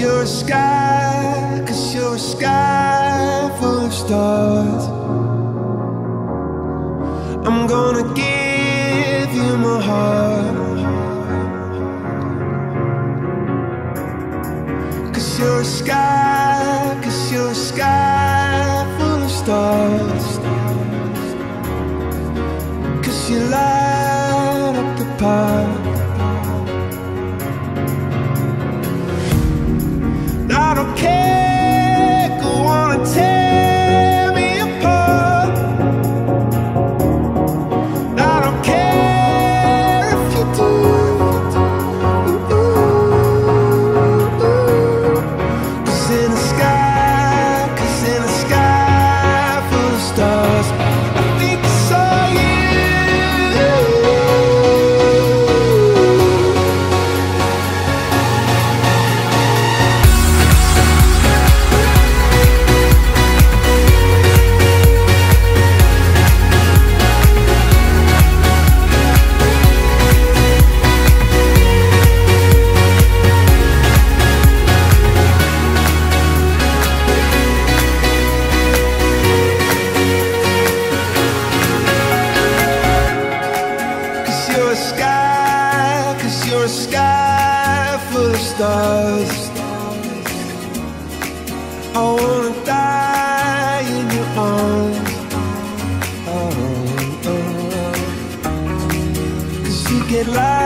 you're a sky, 'cause you're a sky full of stars. I'm gonna give you my heart, 'cause you're a sky, 'cause you're a sky full of stars. 'Cause you light up the park. I don't care, go on and tear me apart. I don't care if you do. 'Cause in the sky, 'cause in the sky full of stars, I think I saw you. You're a sky full of stars. I wanna die in your arms. Oh, oh, oh. 'Cause you get light